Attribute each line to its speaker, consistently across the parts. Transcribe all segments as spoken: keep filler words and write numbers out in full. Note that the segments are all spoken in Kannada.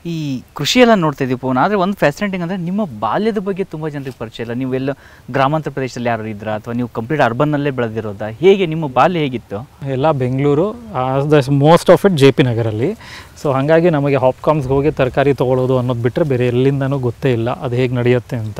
Speaker 1: ಈ ಕೃಷಿಯೆಲ್ಲ ನೋಡ್ತಾ ಇದ್ದೀವಿ ಪವನ್, ಆದರೆ ಒಂದು ಫ್ಯಾಸಿನೇಟಿಂಗ್ ಅಂದರೆ ನಿಮ್ಮ ಬಾಲ್ಯದ ಬಗ್ಗೆ ತುಂಬ ಜನರಿಗೆ ಪರಿಚಯ ಇಲ್ಲ. ನೀವೆಲ್ಲ ಗ್ರಾಮಾಂತರ ಪ್ರದೇಶದಲ್ಲಿ ಯಾರು ಇದ್ರಾ ಅಥವಾ ನೀವು ಕಂಪ್ಲೀಟ್ ಅರ್ಬನ್ನಲ್ಲೇ ಬೆಳೆದಿರೋದಾ? ಹೇಗೆ ನಿಮ್ಮ ಬಾಲ್ಯ ಹೇಗಿತ್ತು?
Speaker 2: ಎಲ್ಲ Bengaluru, most of it J P ನಗರಲ್ಲಿ. ಸೊ ಹಾಗಾಗಿ ನಮಗೆ ಹಾಪ್ಕಾಮ್ಸ್ಗೆ ಹೋಗಿ ತರಕಾರಿ ತೊಗೊಳ್ಳೋದು ಅನ್ನೋದು ಬಿಟ್ಟರೆ ಬೇರೆ ಎಲ್ಲಿಂದನೂ ಗೊತ್ತೇ ಇಲ್ಲ ಅದು ಹೇಗೆ ನಡೆಯುತ್ತೆ ಅಂತ.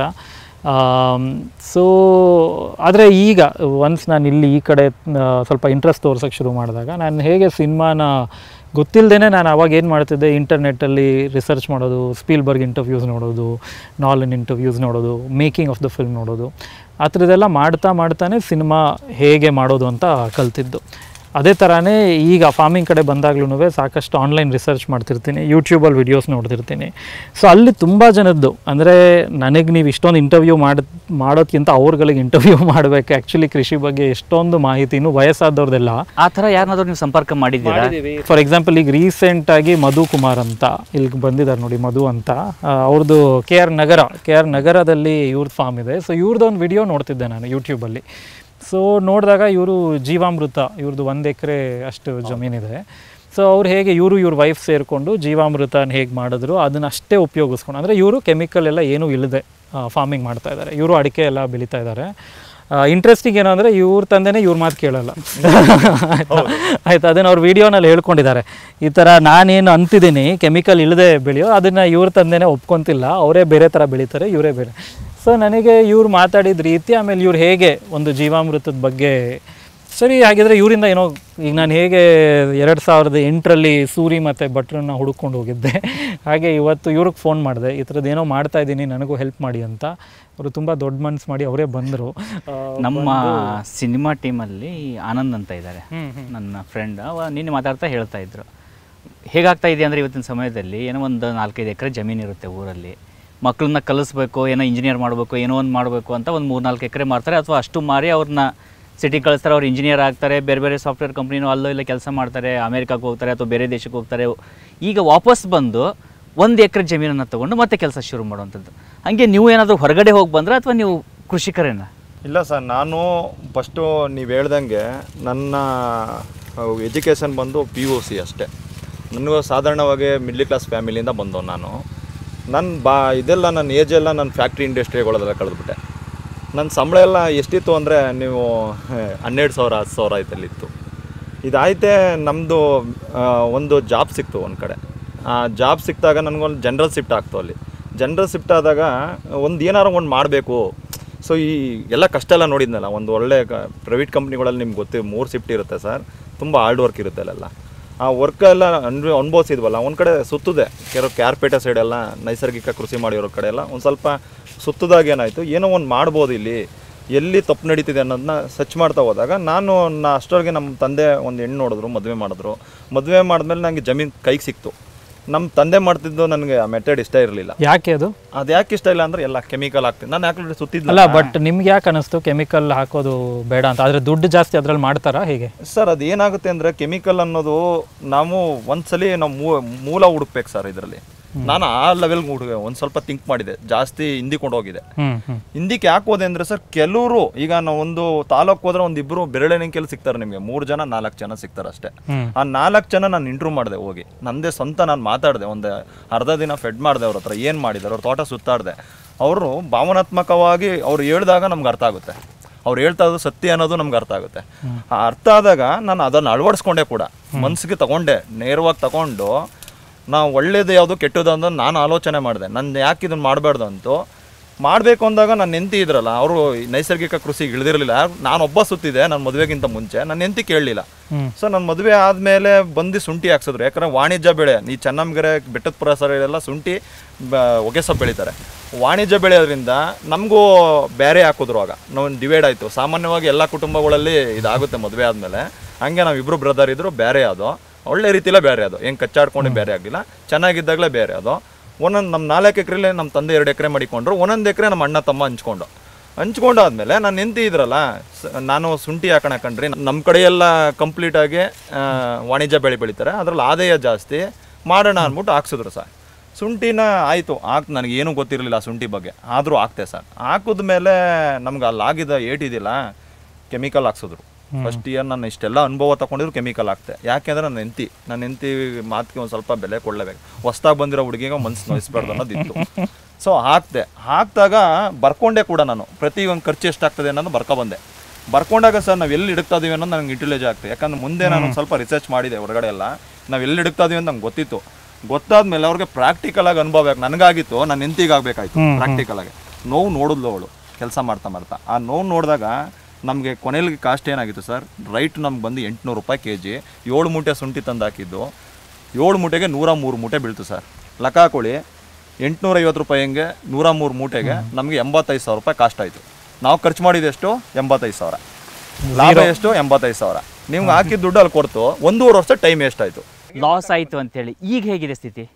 Speaker 2: ಸೊ ಆದರೆ ಈಗ ಒನ್ಸ್ ನಾನು ಇಲ್ಲಿ ಈ ಕಡೆ ಸ್ವಲ್ಪ ಇಂಟ್ರೆಸ್ಟ್ ತೋರ್ಸೋಕ್ಕೆ ಶುರು ಮಾಡಿದಾಗ ನಾನು ಹೇಗೆ ಸಿನಿಮಾನ ಗೊತ್ತಿಲ್ಲದೇ ನಾನು ಅವಾಗ ಏನು ಮಾಡ್ತಿದ್ದೆ, ಇಂಟರ್ನೆಟ್ಟಲ್ಲಿ ರಿಸರ್ಚ್ ಮಾಡೋದು, ಸ್ಪೀಲ್ಬರ್ಗ್ ಇಂಟರ್ವ್ಯೂಸ್ ನೋಡೋದು, ನಾಲನ್ ಇಂಟರ್ವ್ಯೂಸ್ ನೋಡೋದು, ಮೇಕಿಂಗ್ ಆಫ್ ದ ಫಿಲ್ಮ್ ನೋಡೋದು, ಆ ಥರದ್ದೆಲ್ಲ ಮಾಡ್ತಾ ಮಾಡ್ತಾನೆ ಸಿನಿಮಾ ಹೇಗೆ ಮಾಡೋದು ಅಂತ ಕಲ್ತಿದ್ದು. ಅದೇ ಥರನೇ ಈಗ ಫಾರ್ಮಿಂಗ್ ಕಡೆ ಬಂದಾಗ್ಲೂ ಸಾಕಷ್ಟು ಆನ್ಲೈನ್ ರಿಸರ್ಚ್ ಮಾಡ್ತಿರ್ತೀನಿ, ಯೂಟ್ಯೂಬಲ್ಲಿ ವಿಡಿಯೋಸ್ ನೋಡ್ತಿರ್ತೀನಿ. ಸೊ ಅಲ್ಲಿ ತುಂಬ ಜನದ್ದು ಅಂದರೆ ನನಗೆ ನೀವು ಇಷ್ಟೊಂದು ಇಂಟರ್ವ್ಯೂ ಮಾಡಿ ಮಾಡೋದ್ಕಿಂತ ಅವ್ರುಗಳಿಗೆ ಇಂಟರ್ವ್ಯೂ ಮಾಡಬೇಕು ಆ್ಯಕ್ಚುಲಿ ಕೃಷಿ ಬಗ್ಗೆ ಎಷ್ಟೊಂದು ಮಾಹಿತಿನೂ ವಯಸ್ಸಾದವ್ರದ್ದೆಲ್ಲ.
Speaker 1: ಆ ಥರ ಯಾರನ್ನಾದ್ರೂ ನೀವು ಸಂಪರ್ಕ ಮಾಡಿದ್ದೀರಾ?
Speaker 2: ಫಾರ್ ಎಕ್ಸಾಂಪಲ್ ಈಗ ರೀಸೆಂಟಾಗಿ ಮಧು ಕುಮಾರ್ ಅಂತ ಇಲ್ಲಿಗೆ ಬಂದಿದ್ದಾರೆ ನೋಡಿ, ಮಧು ಅಂತ, ಅವ್ರದ್ದು K R Nagar K R ನಗರದಲ್ಲಿ ಇವ್ರದ್ದು ಫಾರ್ಮ್ ಇದೆ. ಸೊ ಇವ್ರದ್ದೊಂದು ವಿಡಿಯೋ ನೋಡ್ತಿದ್ದೆ ನಾನು ಯೂಟ್ಯೂಬಲ್ಲಿ. ಸೊ ನೋಡಿದಾಗ ಇವರು ಜೀವಾಮೃತ, ಇವ್ರದ್ದು ಒಂದು ಎಕರೆ ಅಷ್ಟು ಜಮೀನಿದೆ. ಸೊ ಅವ್ರು ಹೇಗೆ ಇವರು ಇವ್ರ ವೈಫ್ ಸೇರಿಕೊಂಡು ಜೀವಾಮೃತನ ಹೇಗೆ ಮಾಡಿದ್ರು ಅದನ್ನ ಅಷ್ಟೇ ಉಪಯೋಗಿಸ್ಕೊಂಡು, ಅಂದರೆ ಇವರು ಕೆಮಿಕಲ್ ಎಲ್ಲ ಏನೂ ಇಲ್ಲದೆ ಫಾರ್ಮಿಂಗ್ ಮಾಡ್ತಾ ಇದ್ದಾರೆ. ಇವರು ಅಡಿಕೆ ಎಲ್ಲ ಬೆಳೀತಾ ಇದ್ದಾರೆ. ಇಂಟ್ರೆಸ್ಟಿಂಗ್ ಏನು ಅಂದರೆ ಇವ್ರ ತಂದೆನೇ ಇವ್ರ ಮಾತು ಕೇಳಲ್ಲ ಆಯ್ತು. ಅದನ್ನು ಅವ್ರ ವೀಡಿಯೋನಲ್ಲಿ ಹೇಳ್ಕೊಂಡಿದ್ದಾರೆ, ಈ ಥರ ನಾನೇನು ಅಂತಿದ್ದೀನಿ ಕೆಮಿಕಲ್ ಇಲ್ಲದೆ ಬೆಳೆಯೋ ಅದನ್ನು ಇವ್ರ ತಂದೆನೇ ಒಪ್ಕೊತಿಲ್ಲ, ಅವರೇ ಬೇರೆ ಥರ ಬೆಳೀತಾರೆ, ಇವರೇ ಬೇರೆ. ಸೊ ನನಗೆ ಇವ್ರು ಮಾತಾಡಿದ ರೀತಿ, ಆಮೇಲೆ ಇವ್ರು ಹೇಗೆ ಒಂದು ಜೀವಾಮೃತದ ಬಗ್ಗೆ, ಸರಿ ಹಾಗಿದ್ರೆ ಇವರಿಂದ ಏನೋ ಈಗ ನಾನು ಹೇಗೆ ಎರಡು ಸಾವಿರದ ಎಂಟರಲ್ಲಿ ಸೂರಿ ಮತ್ತು ಭಟ್ರನ್ನ ಹುಡುಕೊಂಡು ಹೋಗಿದ್ದೆ, ಹಾಗೆ ಇವತ್ತು ಇವ್ರಿಗೆ ಫೋನ್ ಮಾಡಿದೆ, ಈ ಥರದ್ದು ಏನೋ ಮಾಡ್ತಾಯಿದ್ದೀನಿ ನನಗೂ ಹೆಲ್ಪ್ ಮಾಡಿ ಅಂತ. ಅವರು ತುಂಬ ದೊಡ್ಡ ಮನಸ್ಸು ಮಾಡಿ ಅವರೇ ಬಂದರು.
Speaker 1: ನಮ್ಮ ಸಿನಿಮಾ ಟೀಮಲ್ಲಿ ಆನಂದ್ ಅಂತ ಇದ್ದಾರೆ, ನನ್ನ ಫ್ರೆಂಡ್. ಅವ ನಿನ್ನೆ ಮಾತಾಡ್ತಾ ಹೇಳ್ತಾ ಇದ್ರು, ಹೇಗಾಗ್ತಾ ಇದೆ ಅಂದರೆ ಇವತ್ತಿನ ಸಮಯದಲ್ಲಿ ಏನೋ ಒಂದು ನಾಲ್ಕೈದು ಎಕರೆ ಜಮೀನು ಇರುತ್ತೆ ಊರಲ್ಲಿ, ಮಕ್ಕಳನ್ನ ಕಲಿಸ್ಬೇಕು, ಏನೋ ಇಂಜಿನಿಯರ್ ಮಾಡಬೇಕು, ಏನೋ ಒಂದು ಮಾಡಬೇಕು ಅಂತ ಒಂದು ಮೂರು ನಾಲ್ಕು ಎಕರೆ ಮಾರ್ತಾರೆ, ಅಥವಾ ಅಷ್ಟು ಮಾರಿ ಅವ್ರನ್ನ ಸಿಟಿ ಕಳಿಸ್ತಾರೆ, ಅವ್ರು ಇಂಜಿನಿಯರ್ ಆಗ್ತಾರೆ, ಬೇರೆ ಬೇರೆ ಸಾಫ್ಟ್ವೇರ್ ಕಂಪ್ನಿನೂ ಅಲ್ಲೋ ಇಲ್ಲ ಕೆಲಸ ಮಾಡ್ತಾರೆ, ಅಮೇರಿಕಾಗೆ ಹೋಗ್ತಾರೆ ಅಥವಾ ಬೇರೆ ದೇಶಕ್ಕೆ ಹೋಗ್ತಾರೆ. ಈಗ ವಾಪಸ್ ಬಂದು ಒಂದು ಎಕರೆ ಜಮೀನನ್ನು ತೊಗೊಂಡು ಮತ್ತೆ ಕೆಲಸ ಶುರು ಮಾಡುವಂಥದ್ದು. ಹಾಗೆ ನೀವು ಏನಾದರೂ ಹೊರಗಡೆ ಹೋಗಿ ಬಂದರೆ ಅಥವಾ ನೀವು ಕೃಷಿಕರೇನ?
Speaker 3: ಇಲ್ಲ ಸರ್, ನಾನು ಫಸ್ಟು ನೀವು ಹೇಳ್ದಂಗೆ ನನ್ನ ಎಜುಕೇಷನ್ ಬಂದು ಪಿ ಯು ಸಿ ಅಷ್ಟೇ. ನನಗೂ ಸಾಧಾರಣವಾಗಿ ಮಿಡ್ಲ್ ಕ್ಲಾಸ್ ಫ್ಯಾಮಿಲಿಯಿಂದ ಬಂದವು ನಾನು. ನನ್ನ ಬಾ ಇದೆಲ್ಲ ನನ್ನ ಏಜೆಲ್ಲ ನನ್ನ ಫ್ಯಾಕ್ಟ್ರಿ ಇಂಡಸ್ಟ್ರಿಗಳದೆಲ್ಲ ಕಳೆದ್ಬಿಟ್ಟೆ. ನನ್ನ ಸಂಬಳ ಎಲ್ಲ ಎಷ್ಟಿತ್ತು ಅಂದರೆ ನೀವು ಹನ್ನೆರಡು ಸಾವಿರ ಹತ್ತು ಸಾವಿರ ಆಯ್ತಲ್ಲಿತ್ತು. ಇದಾಯ್ತೆ ನಮ್ಮದು ಒಂದು ಜಾಬ್ ಸಿಕ್ತು ಒಂದು ಕಡೆ. ಆ ಜಾಬ್ ಸಿಕ್ಕಿದಾಗ ನನಗೊಂದು ಜನರಲ್ ಶಿಫ್ಟ್ ಆಗ್ತು. ಅಲ್ಲಿ ಜನರಲ್ ಶಿಫ್ಟ್ ಆದಾಗ ಒಂದು ಏನಾರು ಒಂದು ಮಾಡಬೇಕು. ಸೊ ಈ ಎಲ್ಲ ಕಷ್ಟ ಎಲ್ಲ ನೋಡಿದ್ನಲ್ಲ, ಒಂದು ಒಳ್ಳೆ ಪ್ರೈವೇಟ್ ಕಂಪ್ನಿಗಳಲ್ಲಿ ನಿಮ್ಗೆ ಗೊತ್ತಿ ಮೂರು ಶಿಫ್ಟ್ ಇರುತ್ತೆ ಸರ್, ತುಂಬ ಹಾರ್ಡ್ ವರ್ಕ್ ಇರುತ್ತೆ ಅಲ್ಲೆಲ್ಲ. ಆ ವರ್ಕೆಲ್ಲ ಅನ್ಭವ ಅನುಭವಿಸಿದ್ವಲ್ಲ, ಒಂದು ಕಡೆ ಸುತ್ತದೆ ಕೆಲವು ಕ್ಯಾರ್ಪೇಟೆ ಸೈಡೆಲ್ಲ ನೈಸರ್ಗಿಕ ಕೃಷಿ ಮಾಡಿರೋ ಕಡೆ ಎಲ್ಲ ಒಂದು ಸ್ವಲ್ಪ ಸುತ್ತದಾಗ ಏನಾಯಿತು, ಏನೋ ಒಂದು ಮಾಡ್ಬೋದು ಇಲ್ಲಿ, ಎಲ್ಲಿ ತಪ್ಪು ನಡೀತಿದೆ ಅನ್ನೋದನ್ನ ಸರ್ಚ್ ಮಾಡ್ತಾ ಹೋದಾಗ ನಾನು ನಾ ಅಷ್ಟರೊಳಗೆ ನಮ್ಮ ತಂದೆ ಒಂದು ಹೆಣ್ಣು ನೋಡಿದ್ರು, ಮದುವೆ ಮಾಡಿದ್ರು. ಮದುವೆ ಮಾಡಿದ್ಮೇಲೆ ನನಗೆ ಜಮೀನು ಕೈಗೆ ಸಿಕ್ತು. ನಮ್ಮ ತಂದೆ ಮಾಡ್ತಿದ್ದು ನನಗೆ ಆ ಮೆಥಡ್ ಇಷ್ಟ ಇರಲಿಲ್ಲ.
Speaker 2: ಯಾಕೆ ಅದು
Speaker 3: ಅದು ಯಾಕೆ ಇಷ್ಟ ಇಲ್ಲ ಅಂದರೆ ಎಲ್ಲ ಕೆಮಿಕಲ್ ಹಾಕ್ತೀನಿ ನಾನು ಯಾಕೆ ಸುತ್ತಿದ್ದಿಲ್ಲ.
Speaker 2: ಬಟ್ ನಿಮ್ಗೆ ಯಾಕೆ ಅನ್ನಿಸ್ತು ಕೆಮಿಕಲ್ ಹಾಕೋದು ಬೇಡ ಅಂತ? ಆದರೆ ದುಡ್ಡು ಜಾಸ್ತಿ ಅದ್ರಲ್ಲಿ ಮಾಡ್ತಾರಾ ಹೇಗೆ
Speaker 3: ಸರ್? ಅದು ಏನಾಗುತ್ತೆ ಅಂದರೆ ಕೆಮಿಕಲ್ ಅನ್ನೋದು ನಾವು ಒಂದ್ಸಲಿ ನಾವು ಮೂಲ ಹುಡುಕ್ಬೇಕು ಸರ್. ಇದರಲ್ಲಿ ನಾನು ಆ ಲೆವೆಲ್ಗೆ ಹುಡುಗ ಒಂದು ಸ್ವಲ್ಪ ಥಿಂಕ್ ಮಾಡಿದೆ, ಜಾಸ್ತಿ ಹಿಂದಿಕೊಂಡು ಹೋಗಿದೆ. ಹಿಂದಿಕ್ಕೆ ಯಾಕೆ ಹೋದೆ ಅಂದರೆ ಸರ್, ಕೆಲವರು ಈಗ ನಾವು ಒಂದು ತಾಲೂಕು ಹೋದ್ರೆ ಒಂದು ಇಬ್ಬರು ಬೆರಳೆಣಿಕೆಯಲ್ಲಿ ಸಿಗ್ತಾರೆ ನಿಮಗೆ, ಮೂರು ಜನ ನಾಲ್ಕು ಜನ ಸಿಗ್ತಾರೆ ಅಷ್ಟೇ. ಆ ನಾಲ್ಕು ಜನ ನಾನು ಇಂಟ್ರ್ಯೂ ಮಾಡಿದೆ ಹೋಗಿ, ನಂದೇ ಸ್ವಂತ ನಾನು ಮಾತಾಡಿದೆ, ಒಂದು ಅರ್ಧ ದಿನ ಫೆಡ್ ಮಾಡಿದೆ ಅವ್ರ ಹತ್ರ, ಏನು ಮಾಡಿದ್ದಾರೆ ಅವ್ರ ತೋಟ ಸುತ್ತಾಡಿದೆ. ಅವರು ಭಾವನಾತ್ಮಕವಾಗಿ ಅವ್ರು ಹೇಳಿದಾಗ ನಮ್ಗೆ ಅರ್ಥ ಆಗುತ್ತೆ, ಅವ್ರು ಹೇಳ್ತಾ ಇರೋದು ಸತ್ಯ ಅನ್ನೋದು ನಮ್ಗೆ ಅರ್ಥ ಆಗುತ್ತೆ. ಆ ಅರ್ಥ ಆದಾಗ ನಾನು ಅದನ್ನು ಅಳವಡಿಸ್ಕೊಂಡೆ ಕೂಡ, ಮನಸ್ಸಿಗೆ ತಗೊಂಡೆ, ನೇರವಾಗಿ ತಗೊಂಡು ನಾವು ಒಳ್ಳೇದು ಯಾವುದು ಕೆಟ್ಟದ್ದು ಅಂತ ನಾನು ಆಲೋಚನೆ ಮಾಡಿದೆ. ನನ್ನ ಯಾಕೆ ಇದನ್ನು ಮಾಡಬಾರ್ದು ಅಂತೂ ಮಾಡಬೇಕು ಅಂದಾಗ ನನ್ನ ಹೆಂಡತಿ ಇದ್ರಲ್ಲ, ಅವರು ನೈಸರ್ಗಿಕ ಕೃಷಿಗೆ ಇಳಿದಿರಲಿಲ್ಲ. ನಾನು ಒಬ್ಬ ಸುತ್ತಿದೆ ನನ್ನ ಮದುವೆಗಿಂತ ಮುಂಚೆ, ನನ್ನ ಹೆಂಡತಿ ಕೇಳಲಿಲ್ಲ. ಸೊ ನನ್ನ ಮದುವೆ ಆದಮೇಲೆ ಬಂದು ಶುಂಠಿ ಹಾಕ್ಸಿದ್ರು. ಯಾಕಂದರೆ ವಾಣಿಜ್ಯ ಬೆಳೆ, ಈ ಚೆನ್ನಂಗೆರೆ ಬೆಟ್ಟದ ಪುರ ಸೈಡೆಲ್ಲ ಶುಂಠಿ ಹೊಗೆ ಸೊಪ್ಪು ಬೆಳೀತಾರೆ. ವಾಣಿಜ್ಯ ಬೆಳೆಯೋದ್ರಿಂದ ನಮಗೂ ಬೇರೆ ಹಾಕಿದ್ರು. ಆಗ ನಾವು ಡಿವೈಡ್ ಆಯಿತು. ಸಾಮಾನ್ಯವಾಗಿ ಎಲ್ಲ ಕುಟುಂಬಗಳಲ್ಲಿ ಇದಾಗುತ್ತೆ ಮದುವೆ ಆದಮೇಲೆ. ಹಂಗೆ ನಾವು ಇಬ್ಬರು ಬ್ರದರ್ ಇದ್ದರು, ಬೇರೆ ಅದು ಒಳ್ಳೆ ರೀತಿಯಲ್ಲೇ ಬೇರೆ, ಅದು ಹೆಂಗೆ ಕಚ್ಚಾಡ್ಕೊಂಡು ಬೇರೆ ಆಗಲಿಲ್ಲ, ಚೆನ್ನಾಗಿದ್ದಾಗಲೇ ಬೇರೆ. ಅದು ಒಂದೊಂದು ನಮ್ಮ ನಾಲ್ಕು ಎಕರೆಲಿ ನಮ್ಮ ತಂದೆ ಎರಡು ಎಕರೆ ಮಾಡಿಕೊಂಡ್ರು, ಒಂದೊಂದು ಎಕರೆ ನಮ್ಮ ಅಣ್ಣ ತಮ್ಮ ಹಂಚ್ಕೊಂಡು ಹಂಚ್ಕೊಂಡು ಆದಮೇಲೆ ನಾನು ನಿಂತು ಇದ್ರಲ್ಲ, ನಾನು ಶುಂಠಿ ಹಾಕೋಣ ಕಣ್ರಿ, ನಮ್ಮ ಕಡೆ ಎಲ್ಲ ಕಂಪ್ಲೀಟಾಗಿ ವಾಣಿಜ್ಯ ಬೆಳೆ ಬೆಳೀತಾರೆ, ಅದರಲ್ಲಿ ಆದಾಯ ಜಾಸ್ತಿ ಮಾಡೋಣ ಅಂದ್ಬಿಟ್ಟು ಹಾಕ್ಸಿದ್ರು ಸರ್. ಶುಂಠಿನ ಆಯಿತು ಹಾಕಿ, ನನಗೇನು ಗೊತ್ತಿರಲಿಲ್ಲ ಶುಂಠಿ ಬಗ್ಗೆ, ಆದರೂ ಹಾಕ್ತೆ ಸರ್. ಹಾಕಿದ್ಮೇಲೆ ನಮ್ಗೆ ಅಲ್ಲಿ ಆಗಿದ್ದ ಏಟಿದಿಲ್ಲ ಕೆಮಿಕಲ್ ಹಾಕ್ಸಿದ್ರು. ಫಸ್ಟ್ ಇಯರ್ ನಾನು ಇಷ್ಟೆಲ್ಲ ಅನುಭವ ತಗೊಂಡಿದ್ರು ಕೆಮಿಕಲ್ ಹಾಕ್ತೆ. ಯಾಕೆಂದ್ರೆ ನನ್ನ ಹೆಂಡತಿ ನನ್ನ ಹೆಂಡತಿ ಮಾತಿಗೆ ಒಂದು ಸ್ವಲ್ಪ ಬೆಲೆ ಕೊಡಲೇಬೇಕು. ಹೊಸ್ದಾಗಿ ಬಂದಿರೋ ಹುಡುಗಿಗೆ ಮನ್ಸು ನೋಯಿಸ್ಬಾರ್ದು ಅನ್ನೋದಿತ್ತು. ಸೊ ಹಾಕ್ದೆ. ಹಾಕಿದಾಗ ಬರ್ಕೊಂಡೆ ಕೂಡ ನಾನು ಪ್ರತಿ ಒಂದು ಖರ್ಚು ಎಷ್ಟಾಗ್ತದೆ ಅನ್ನೋದು ಬರ್ಕೊಬಂದೆ. ಬರ್ಕೊಂಡಾಗ ಸರ್ ನಾವು ಎಲ್ಲಿ ಹಿಡುಕ್ತಾ ಇದೀವಿ ಅನ್ನೋದು ನನಗೆ ಇಂಟೆಲಿಜ್ ಆಗ್ತದೆ. ಯಾಕಂದ್ರೆ ಮುಂದೆ ನಾನು ಒಂದು ಸ್ವಲ್ಪ ರಿಸರ್ಚ್ ಮಾಡಿದೆ ಹೊರಗಡೆ ಎಲ್ಲ, ನಾವು ಎಲ್ಲಿ ಹಿಡುಕ್ತಾ ಇದೀವಿ ಅಂತ ನಂಗೆ ಗೊತ್ತಿತ್ತು. ಗೊತ್ತಾದ್ಮೇಲೆ ಅವ್ರಿಗೆ ಪ್ರಾಕ್ಟಿಕಲ್ ಆಗಿ ಅನುಭವ ಬೇಕು. ನನಗಾಗಿತ್ತು, ನನ್ನ ಹೆಂಡತಿಗೆ ಆಗಬೇಕಾಯ್ತು ಪ್ರಾಕ್ಟಿಕಲ್ ಆಗಿ. ನೋವು ನೋಡಿದ್ಲು ಅವಳು ಕೆಲಸ ಮಾಡ್ತಾ ಮಾಡ್ತಾ. ಆ ನೋವು ನೋಡಿದಾಗ ನಮಗೆ ಕೊನೆಯಲ್ಲಿ ಕಾಸ್ಟ್ ಏನಾಗಿತ್ತು ಸರ್, ರೈಟ್ ನಮ್ಗೆ ಬಂದು ಎಂಟುನೂರು ರೂಪಾಯಿ ಕೆ ಜಿ. ಏಳು ಮೂಟೆ ಶುಂಠಿ ತಂದು ಹಾಕಿದ್ದು, ಏಳು ಮೂಟೆಗೆ ನೂರ ಮೂರು ಮೂಟೆ ಬೀಳ್ತು ಸರ್. ಲೆಕ್ಕ ಹಾಕೊಳ್ಳಿ, ಎಂಟುನೂರ ಐವತ್ತು ರೂಪಾಯಿಗೆ ನೂರ ಮೂರು ಮೂಟೆಗೆ ನಮಗೆ ಎಂಬತ್ತೈದು ಸಾವಿರ ರೂಪಾಯಿ ಕಾಸ್ಟ್ ಆಯಿತು. ನಾವು ಖರ್ಚು ಮಾಡಿದ್ದು ಎಷ್ಟು? ಎಂಬತ್ತೈದು ಸಾವಿರ. ಲಾಭ ಎಷ್ಟು? ಎಂಬತ್ತೈದು ಸಾವಿರ. ನಿಮ್ಗೆ ಹಾಕಿದ ದುಡ್ಡು ಅಲ್ಲಿ ಕೊಡ್ತು, ಒಂದೂವರೆ ವರ್ಷ ಟೈಮ್ ಎಷ್ಟಾಯಿತು?
Speaker 1: ಲಾಸ್ ಆಯಿತು ಅಂತೇಳಿ. ಈಗ ಹೇಗಿದೆ ಸ್ಥಿತಿ?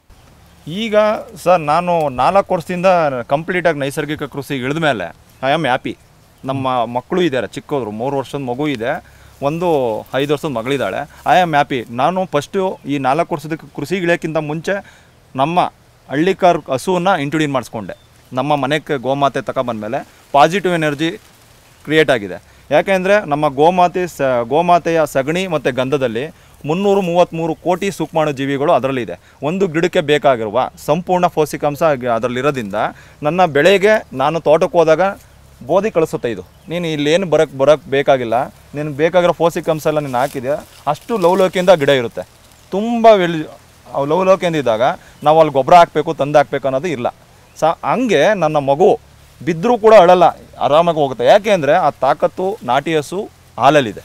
Speaker 3: ಈಗ ಸರ್ ನಾನು ನಾಲ್ಕು ವರ್ಷದಿಂದ ಕಂಪ್ಲೀಟಾಗಿ ನೈಸರ್ಗಿಕ ಕೃಷಿಗೆ ಇಳಿದ ಮೇಲೆ ಐ ಆಮ್ ಹ್ಯಾಪಿ. ನಮ್ಮ ಮಕ್ಕಳು ಇದ್ದಾರೆ, ಚಿಕ್ಕವರು, ಮೂರು ವರ್ಷದ ಮಗು ಇದೆ, ಒಂದು ಐದು ವರ್ಷದ ಮಗಳಿದ್ದಾಳೆ. I am happy. ನಾನು ಫಸ್ಟು ಈ ನಾಲ್ಕು ವರ್ಷದ ಕೃಷಿಗೆ ಇಳಿಯೋಕ್ಕಿಂತ ಮುಂಚೆ ನಮ್ಮ ಹಳ್ಳಿಕಾರ್ ಹಸುವನ್ನು ಇಂಟ್ರೊಡ್ಯೂಸ್ ಮಾಡಿಸ್ಕೊಂಡೆ. ನಮ್ಮ ಮನೆಗೆ ಗೋಮಾತೆ ತಗೊಬಂದ್ಮೇಲೆ ಪಾಸಿಟಿವ್ ಎನರ್ಜಿ ಕ್ರಿಯೇಟ್ ಆಗಿದೆ. ಯಾಕೆಂದರೆ ನಮ್ಮ ಗೋಮಾತೆ ಸ ಗೋಮಾತೆಯ ಸಗಣಿ ಮತ್ತು ಗಂಧದಲ್ಲಿ ಮುನ್ನೂರು ಮೂವತ್ತ್ಮೂರು ಕೋಟಿ ಸೂಕ್ಷ್ಮಾಣು ಜೀವಿಗಳು ಅದರಲ್ಲಿದೆ. ಒಂದು ಗಿಡಕ್ಕೆ ಬೇಕಾಗಿರುವ ಸಂಪೂರ್ಣ ಪೌಷ್ಟಿಕಾಂಶ ಅದರಲ್ಲಿರೋದ್ರಿಂದ ನನ್ನ ಬೆಳೆಗೆ ನಾನು ತೋಟಕ್ಕೆ ಹೋದಾಗ ಬೋಧಿ ಕಳಿಸುತ್ತೆ. ಇದು ನೀನು ಇಲ್ಲೇನು ಬರೋಕ್ಕೆ ಬರೋಕ್ಕೆ ಬೇಕಾಗಿಲ್ಲ, ನಿನಗೆ ಬೇಕಾಗಿರೋ ಪೌಷ್ಟಿಕಾಂಶ ಎಲ್ಲ ನೀನು ಹಾಕಿದೆ, ಅಷ್ಟು ಲವಲವಿಕೆಯಿಂದ ಗಿಡ ಇರುತ್ತೆ. ತುಂಬ ವೆಲ್ ಲವಲವಿಕೆಯಿಂದ ಇದ್ದಾಗ ನಾವು ಅಲ್ಲಿ ಗೊಬ್ಬರ ಹಾಕಬೇಕು, ತಂದು ಹಾಕಬೇಕು ಅನ್ನೋದು ಇಲ್ಲ. ಸ ಹಂಗೆ ನನ್ನ ಮಗು ಬಿದ್ದರೂ ಕೂಡ ಅಳಲ್ಲ, ಆರಾಮಾಗಿ ಹೋಗುತ್ತೆ. ಯಾಕೆ ಅಂದರೆ ಆ ತಾಕತ್ತು ನಾಟಿ ಹಸು ಹಾಲಲ್ಲಿದೆ.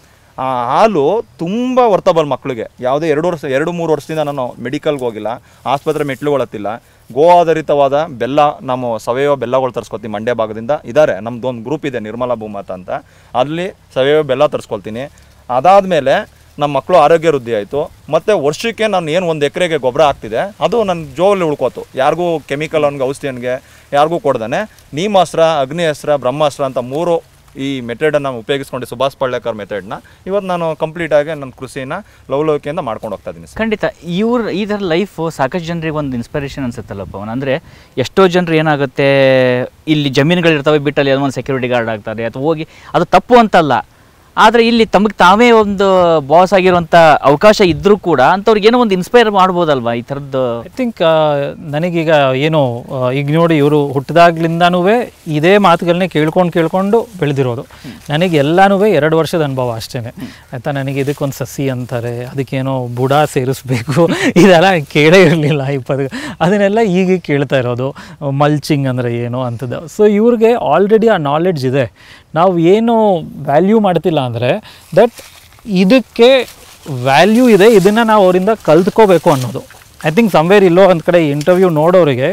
Speaker 3: ಆ ಹಾಲು ತುಂಬ ವರ್ತಬಲ್ ಮಕ್ಕಳಿಗೆ. ಯಾವುದೇ ಎರಡು ವರ್ಷ ಎರಡು ಮೂರು ವರ್ಷದಿಂದ ನಾನು ಮೆಡಿಕಲ್ಗೆ ಹೋಗಿಲ್ಲ, ಆಸ್ಪತ್ರೆ ಮೆಟ್ಲುಗಳತ್ತಿಲ್ಲ. ಗೋ ಆಧಾರಿತವಾದ ಬೆಲ್ಲ, ನಮ್ಮ ಸಾವಯವ ಬೆಲ್ಲಗಳು ತರಿಸ್ಕೊತೀನಿ ಮಂಡ್ಯ ಭಾಗದಿಂದ. ಇದ್ದಾರೆ, ನಮ್ಮದು ಒಂದು ಗ್ರೂಪ್ ಇದೆ ನಿರ್ಮಲಾ ಭೂಮಾತ ಅಂತ, ಅಲ್ಲಿ ಸಾವಯವ ಬೆಲ್ಲ ತರಿಸ್ಕೊಳ್ತೀನಿ. ಅದಾದಮೇಲೆ ನಮ್ಮ ಮಕ್ಕಳು ಆರೋಗ್ಯ ವೃದ್ಧಿ ಆಯಿತು. ಮತ್ತು ವರ್ಷಕ್ಕೆ ನಾನು ಏನು ಒಂದು ಎಕರೆಗೆ ಗೊಬ್ಬರ ಹಾಕ್ತಿದೆ ಅದು ನನ್ನ ಜೋಬಲ್ಲಿ ಉಳ್ಕೋತು. ಯಾರಿಗೂ ಕೆಮಿಕಲ್ ಅವ್ನಿಗೆ ಔಷಧಿಯನ್ಗೆ ಯಾರಿಗೂ ಕೊಡ್ದಾನೆ ನೀಮಾಸ್ತ್ರ, ಅಗ್ನಿಅಸ್ತ್ರ, ಬ್ರಹ್ಮಾಸ್ತ್ರ ಅಂತ ಮೂರು ಈ ಮೆಥಡನ್ನು ಉಪಯೋಗಿಸ್ಕೊಂಡು ಸುಭಾಷ್ ಪಳ್ಳೆಕರ್ ಮೆಥಡ್ನ ಇವತ್ತು ನಾನು ಕಂಪ್ಲೀಟಾಗಿ ನನ್ನ ಕೃಷಿನ ಲವಲವಿಕೆಯಿಂದ ಮಾಡ್ಕೊಂಡು ಹೋಗ್ತಾ ಇದ್ದೀನಿ.
Speaker 1: ಖಂಡಿತ ಇವ್ರು ಈ ಥರ ಲೈಫು ಸಾಕಷ್ಟು ಜನರಿಗೆ ಒಂದು ಇನ್ಸ್ಪಿರೇಷನ್ ಅನ್ಸುತ್ತಲ್ಲಪ್ಪ ಅವನು. ಅಂದರೆ ಎಷ್ಟೋ ಜನರು ಏನಾಗುತ್ತೆ, ಇಲ್ಲಿ ಜಮೀನುಗಳಿರ್ತವೆ, ಬಿಟ್ಟಲ್ಲಿ ಒಂದು ಸೆಕ್ಯೂರಿಟಿ ಗಾರ್ಡ್ ಆಗ್ತಾರೆ ಅಥವಾ ಹೋಗಿ, ಅದು ತಪ್ಪು ಅಂತಲ್ಲ. ಆದರೆ ಇಲ್ಲಿ ತಮಗೆ ತಾವೇ ಒಂದು ಬಾಸ್ ಆಗಿರುವಂಥ ಅವಕಾಶ ಇದ್ದರೂ ಕೂಡ ಅಂಥವ್ರಿಗೆ ಏನೋ ಒಂದು ಇನ್ಸ್ಪೈರ್ ಮಾಡ್ಬೋದಲ್ವಾ ಈ ಥರದ್ದು?
Speaker 2: ಐ ಥಿಂಕ್ ನನಗೀಗ ಏನು ಈಗ ನೋಡಿ, ಇವರು ಹುಟ್ಟಿದಾಗ್ಲಿಂದನೂ ಇದೇ ಮಾತುಗಳನ್ನೇ ಕೇಳ್ಕೊಂಡು ಕೇಳ್ಕೊಂಡು ಬೆಳೆದಿರೋದು. ನನಗೆ ಎಲ್ಲನೂ ಎರಡು ವರ್ಷದ ಅನುಭವ ಅಷ್ಟೇ ಆಯಿತಾ. ನನಗೆ ಇದಕ್ಕೊಂದು ಸಸಿ ಅಂತಾರೆ, ಅದಕ್ಕೇನೋ ಬುಡ ಸೇರಿಸ್ಬೇಕು, ಇದೆಲ್ಲ ಕೇಳೇ ಇರಲಿಲ್ಲ ಈ ಪದ. ಅದನ್ನೆಲ್ಲ ಈಗ ಕೇಳ್ತಾ ಇರೋದು. ಮಲ್ಚಿಂಗ್ ಅಂದರೆ ಏನು ಅಂಥದ್ದು. ಸೊ ಇವ್ರಿಗೆ ಆಲ್ರೆಡಿ ಆ ನಾಲೆಡ್ಜ್ ಇದೆ. ನಾವು ಏನು ವ್ಯಾಲ್ಯೂ ಮಾಡ್ತಿಲ್ಲ ಅಂದರೆ ದಟ್ ಇದಕ್ಕೆ ವ್ಯಾಲ್ಯೂ ಇದೆ, ಇದನ್ನು ನಾವು ಅವರಿಂದ ಕಲ್ತ್ಕೋಬೇಕು ಅನ್ನೋದು. ಐ ಥಿಂಕ್ ಸಮ್ವೇರ್ ಇಲ್ಲೋ ಒಂದು ಕಡೆ ಇಂಟರ್ವ್ಯೂ ನೋಡೋರಿಗೆ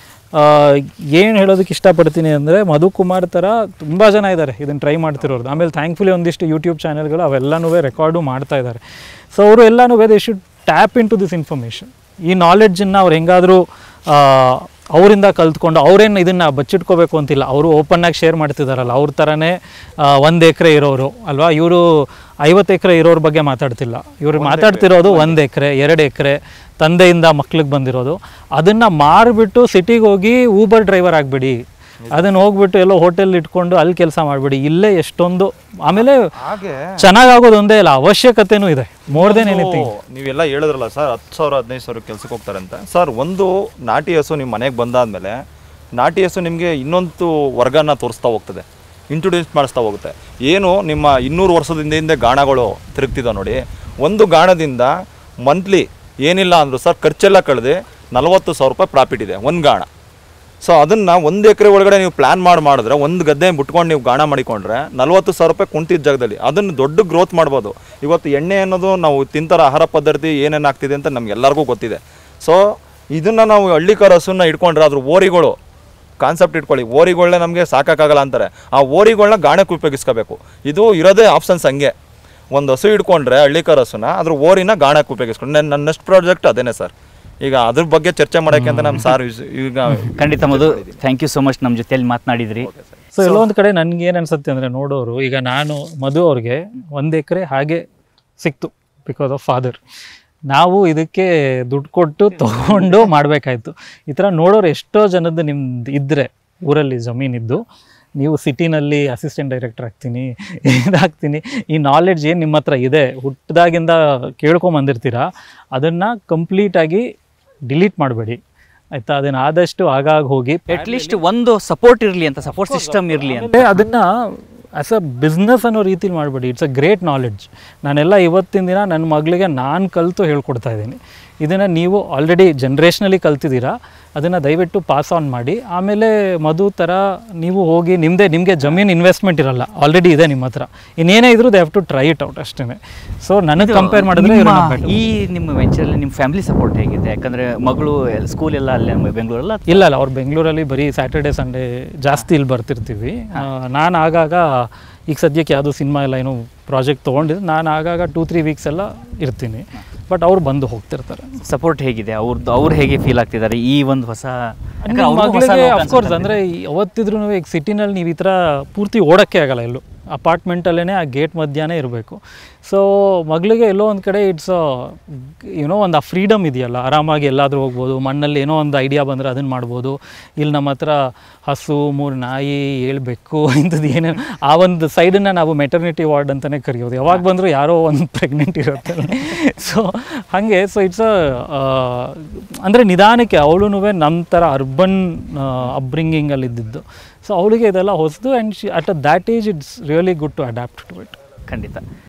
Speaker 2: ಏನು ಹೇಳೋದಕ್ಕೆ ಇಷ್ಟಪಡ್ತೀನಿ ಅಂದರೆ, ಮಧುಕುಮಾರ್ ಥರ ತುಂಬ ಜನ ಇದ್ದಾರೆ ಇದನ್ನು ಟ್ರೈ ಮಾಡ್ತಿರೋದು. ಆಮೇಲೆ ಥ್ಯಾಂಕ್ಫುಲಿ ಒಂದಿಷ್ಟು ಯೂಟ್ಯೂಬ್ ಚಾನೆಲ್ಗಳು ಅವೆಲ್ಲನೂ ರೆಕಾರ್ಡು ಮಾಡ್ತಾ ಇದ್ದಾರೆ. ಸೊ ಅವರು ಎಲ್ಲನೂ they should tap into this information. ಈ ನಾಲೆಡ್ಜನ್ನು ಅವ್ರು ಹೆಂಗಾದರೂ ಅವರಿಂದ ಕಲ್ತ್ಕೊಂಡು, ಅವ್ರೇನು ಇದನ್ನು ಬಚ್ಚಿಟ್ಕೋಬೇಕು ಅಂತಿಲ್ಲ, ಅವರು ಓಪನ್ನಾಗಿ ಶೇರ್ ಮಾಡ್ತಿದ್ದಾರಲ್ಲ, ಅವ್ರ ಥರನೇ ಒಂದು ಎಕರೆ ಇರೋರು ಅಲ್ವಾ. ಇವರು ಐವತ್ತು ಎಕರೆ ಇರೋರ ಬಗ್ಗೆ ಮಾತಾಡ್ತಿಲ್ಲ, ಇವರು ಮಾತಾಡ್ತಿರೋದು ಒಂದು ಎಕರೆ ಎರಡು ಎಕರೆ ತಂದೆಯಿಂದ ಮಕ್ಳಿಗೆ ಬಂದಿರೋದು. ಅದನ್ನು ಮಾರಿಬಿಟ್ಟು ಸಿಟಿಗೆ ಹೋಗಿ ಊಬರ್ ಡ್ರೈವರ್ ಆಗಿಬಿಡಿ, ಅದನ್ನು ಹೋಗ್ಬಿಟ್ಟು ಎಲ್ಲೋ ಹೋಟೆಲ್ ಇಟ್ಕೊಂಡು ಅಲ್ಲಿ ಕೆಲಸ ಮಾಡಿಬಿಡಿ. ಇಲ್ಲೇ ಎಷ್ಟೊಂದು ಆಮೇಲೆ ಚೆನ್ನಾಗಾಗೋದು ಒಂದೇ ಇಲ್ಲ, ಅವಶ್ಯಕತೆನೂ ಇದೆ ಮೋರ್ ದೆನ್ ಎನಿಥಿಂಗ್.
Speaker 3: ನೀವೆಲ್ಲ ಹೇಳಿದ್ರಲ್ಲ ಸರ್, ಹತ್ತು ಸಾವಿರ ಹದಿನೈದು ಸಾವಿರ ಕೆಲಸಕ್ಕೆ ಹೋಗ್ತಾರೆ ಅಂತ. ಸರ್, ಒಂದು ನಾಟಿ ಹಸು ನಿಮ್ಮ ಮನೆಗೆ ಬಂದಾದಮೇಲೆ ನಾಟಿ ಹಸು ನಿಮಗೆ ಇನ್ನೊಂದು ವರ್ಗನ ತೋರಿಸ್ತಾ ಹೋಗ್ತದೆ, ಇಂಟ್ರೊಡ್ಯೂಸ್ ಮಾಡಿಸ್ತಾ ಹೋಗುತ್ತೆ. ಏನು ನಿಮ್ಮ ಇನ್ನೂರು ವರ್ಷದಿಂದ ಹಿಂದೆ ಗಾಣಗಳು ತಿರುಗ್ತಿದ್ದಾವೆ ನೋಡಿ, ಒಂದು ಗಾಣದಿಂದ ಮಂತ್ಲಿ ಏನಿಲ್ಲ ಅಂದರು ಸರ್ ಖರ್ಚೆಲ್ಲ ಕಳೆದು ನಲ್ವತ್ತು ಸಾವಿರ ರೂಪಾಯಿ ಪ್ರಾಫಿಟ್ ಇದೆ ಒಂದು ಗಾಣ. ಸೊ ಅದನ್ನು ಒಂದು ಎಕರೆ ಒಳಗಡೆ ನೀವು ಪ್ಲ್ಯಾನ್ ಮಾಡಿ ಮಾಡಿದ್ರೆ, ಒಂದು ಗದ್ದೆ ಬಿಟ್ಕೊಂಡು ನೀವು ಗಾಣ ಮಾಡಿಕೊಂಡ್ರೆ ನಲ್ವತ್ತು ಸಾವಿರ ರೂಪಾಯಿ ಕುಂತಿದ್ದ ಜಾಗದಲ್ಲಿ ಅದನ್ನು ದೊಡ್ಡ ಗ್ರೋತ್ ಮಾಡ್ಬೋದು. ಇವತ್ತು ಎಣ್ಣೆ ಅನ್ನೋದು ನಾವು ತಿಂತಾರ ಆಹಾರ ಪದ್ಧತಿ ಏನೇನು ಆಗ್ತಿದೆ ಅಂತ ನಮಗೆಲ್ಲರಿಗೂ ಗೊತ್ತಿದೆ. ಸೊ ಇದನ್ನು ನಾವು ಹಳ್ಳಿಕಾರ ಹಸುನ ಇಟ್ಕೊಂಡ್ರೆ ಅದ್ರ ಓರಿಗಳು ಕಾನ್ಸೆಪ್ಟ್ ಇಟ್ಕೊಳ್ಳಿ, ಓರಿಗಳನ್ನ ನಮಗೆ ಸಾಕಾಗಲ್ಲ ಅಂತಾರೆ, ಆ ಓರಿಗಳನ್ನ ಗಾಣಕ್ಕೆ ಉಪಯೋಗಿಸ್ಕೋಬೇಕು. ಇದು ಇರೋದೇ ಆಪ್ಷನ್ಸ್. ಹಂಗೆ ಒಂದು ಹಸು ಇಟ್ಕೊಂಡ್ರೆ ಹಳ್ಳಿಕಾರ ಹಸುನ ಅದ್ರ ಓರಿನ ಗಾಣಕ್ಕೆ ಉಪಯೋಗಿಸ್ಕೊಂಡು ನನ್ನ ನೆಕ್ಸ್ಟ್ ಪ್ರಾಜೆಕ್ಟ್ ಅದೇನೆ ಸರ್. ಈಗ ಅದ್ರ ಬಗ್ಗೆ ಚರ್ಚೆ ಮಾಡೋಕ್ಕೆ ಅಂತ ನಮ್ಮ ಸಾರ್ ಈಗ
Speaker 1: ಖಂಡಿತ Madhu, thank you so much ನಮ್ಮ ಜೊತೆಯಲ್ಲಿ ಮಾತನಾಡಿದ್ರಿ.
Speaker 2: ಸೊ ಎಲ್ಲೊಂದು ಕಡೆ ನನಗೆ ಏನು ಅನ್ಸುತ್ತೆ ಅಂದರೆ, ನೋಡೋರು ಈಗ ನಾನು ಮಧು ಅವ್ರಿಗೆ ಒಂದು ಎಕರೆ ಹಾಗೆ ಸಿಕ್ತು ಬಿಕಾಸ್ ಆಫ್ ಫಾದರ್. ನಾವು ಇದಕ್ಕೆ ದುಡ್ಡು ಕೊಟ್ಟು ತೊಗೊಂಡು ಮಾಡಬೇಕಾಯ್ತು. ಈ ಥರ ನೋಡೋರು ಎಷ್ಟೋ ಜನದ್ದು ನಿಮ್ದು ಇದ್ದರೆ ಊರಲ್ಲಿ ಜಮೀನಿದ್ದು ನೀವು ಸಿಟಿನಲ್ಲಿ ಅಸಿಸ್ಟೆಂಟ್ ಡೈರೆಕ್ಟರ್ ಆಗ್ತೀನಿ ಇದಾಗ್ತೀನಿ, ಈ ನಾಲೆಡ್ಜ್ ಏನು ನಿಮ್ಮ ಹತ್ರ ಇದೆ ಹುಟ್ಟಿದಾಗಿಂದ ಕೇಳ್ಕೊಂಬಂದಿರ್ತೀರಾ ಅದನ್ನು ಕಂಪ್ಲೀಟಾಗಿ ಡಿಲೀಟ್ ಮಾಡಬೇಡಿ ಆಯಿತಾ. ಅದನ್ನು ಆದಷ್ಟು ಆಗಾಗ ಹೋಗಿ
Speaker 1: ಅಟ್ಲೀಸ್ಟ್ ಒಂದು ಸಪೋರ್ಟ್ ಇರಲಿ ಅಂತ, ಸಪೋರ್ಟ್ ಸಿಸ್ಟಮ್ ಇರಲಿ ಅಂತ.
Speaker 2: ಅದನ್ನು ಆ್ಯಸ್ ಅ ಬಿಸ್ನೆಸ್ ಅನ್ನೋ ರೀತಿಲಿ ಮಾಡಬೇಡಿ. It's a great knowledge. ನಾನೆಲ್ಲ ಇವತ್ತಿನ ದಿನ ನನ್ನ ಮಗಳಿಗೆ ನಾನು ಕಲಿತು ಹೇಳ್ಕೊಡ್ತಾ ಇದ್ದೀನಿ. ಇದನ್ನು ನೀವು ಆಲ್ರೆಡಿ ಜನ್ರೇಷ್ನಲಿ ಕಲ್ತಿದ್ದೀರಾ, ಅದನ್ನು ದಯವಿಟ್ಟು ಪಾಸ್ ಆನ್ ಮಾಡಿ. ಆಮೇಲೆ ಮಧು ಥರ ನೀವು ಹೋಗಿ ನಿಮ್ಮದೇ ನಿಮಗೆ ಜಮೀನು ಇನ್ವೆಸ್ಟ್ಮೆಂಟ್ ಇರಲ್ಲ, ಆಲ್ರೆಡಿ ಇದೆ ನಿಮ್ಮ ಹತ್ರ, ಇನ್ನೇನೇ ಇದ್ರೂ they have to try it out ಅಷ್ಟೇ. ಸೊ ನನಗೆ ಕಂಪೇರ್ ಮಾಡಿದ್ರೆ
Speaker 1: ಈ ನಿಮ್ಮ ವೆಂಚರಲ್ಲಿ ನಿಮ್ಮ ಫ್ಯಾಮಿಲಿ ಸಪೋರ್ಟ್ ಹೇಗಿದೆ? ಯಾಕಂದರೆ ಮಗಳು ಸ್ಕೂಲ್ ಎಲ್ಲ ಅಲ್ಲೇ ಬೆಂಗಳೂರಲ್ಲ?
Speaker 2: ಇಲ್ಲ ಇಲ್ಲ, ಅವ್ರು ಬೆಂಗಳೂರಲ್ಲಿ ಬರೀ ಸ್ಯಾಟರ್ಡೆ ಸಂಡೇ ಜಾಸ್ತಿ ಇಲ್ಲಿ ಬರ್ತಿರ್ತೀವಿ. ನಾನು ಆಗಾಗ ಈಗ ಸದ್ಯಕ್ಕೆ ಯಾವುದೋ ಸಿನಿಮಾ ಎಲ್ಲ ಏನೋ ಪ್ರಾಜೆಕ್ಟ್ ತೊಗೊಂಡಿದ್ದು ನಾನು ಆಗಾಗ ಟೂ ತ್ರೀ ವೀಕ್ಸ್ ಎಲ್ಲ ಇರ್ತೀನಿ, ಬಟ್ ಅವ್ರು ಬಂದು ಹೋಗ್ತಿರ್ತಾರೆ.
Speaker 1: ಸಪೋರ್ಟ್ ಹೇಗಿದೆ ಅವ್ರದ್ದು? ಅವ್ರು ಹೇಗೆ ಫೀಲ್ ಆಗ್ತಿದ್ದಾರೆ ಈ ಒಂದು ಹೊಸ
Speaker 2: ಮಗಳಿಗೆ? ಅಫ್ಕೋರ್ಸ್ ಅಂದರೆ ಯಾವತ್ತಿದ್ರೂ ಈಗ ಸಿಟಿನಲ್ಲಿ ನೀವು ಈ ಥರ ಪೂರ್ತಿ ಓಡೋಕ್ಕೆ ಆಗಲ್ಲ, ಎಲ್ಲೂ ಅಪಾರ್ಟ್ಮೆಂಟಲ್ಲೇ ಆ ಗೇಟ್ ಮಧ್ಯಾಹ್ನ ಇರಬೇಕು. ಸೊ ಮಗಳಿಗೆ ಎಲ್ಲೋ ಒಂದು ಕಡೆ ಇಟ್ಸ್ ಏನೋ ಒಂದು ಆ ಫ್ರೀಡಮ್ ಇದೆಯಲ್ಲ, ಆರಾಮಾಗಿ ಎಲ್ಲಾದರೂ ಹೋಗ್ಬೋದು, ಮಣ್ಣಲ್ಲಿ ಏನೋ ಒಂದು ಐಡಿಯಾ ಬಂದರೆ ಅದನ್ನು ಮಾಡ್ಬೋದು. ಇಲ್ಲಿ ನಮ್ಮ ಹತ್ರ ಹಸು, ಮೂರು ನಾಯಿ, ಹೇಳ್ಬೇಕು ಇಂಥದ್ದು ಏನೇನು ಆ ಒಂದು ಸೈಡನ್ನು ನಾವು ಮೆಟರ್ನಿಟಿ ವಾರ್ಡ್ ಅಂತಲೇ ಕರೆಯೋದು. ಯಾವಾಗ ಬಂದರೂ ಯಾರೋ ಒಂದು ಪ್ರೆಗ್ನೆಂಟ್ ಇರುತ್ತೆ. ಸೊ ಹಾಗೆ ಸೊ ಇಟ್ಸ್ ಅ ಅಂದರೆ ನಿಧಾನಕ್ಕೆ ಅವಳು ನಮ್ಮ ಥರ ಅರ್ಬನ್ ಅಪ್ಬ್ರಿಂಗಿಂಗಲ್ಲಿ ಇದ್ದಿದ್ದು. ಸೊ ಅವಳಿಗೆ ಇದೆಲ್ಲ ಹೊಸದು and she at a that age it's really good to adapt to it.
Speaker 1: ಖಂಡಿತ.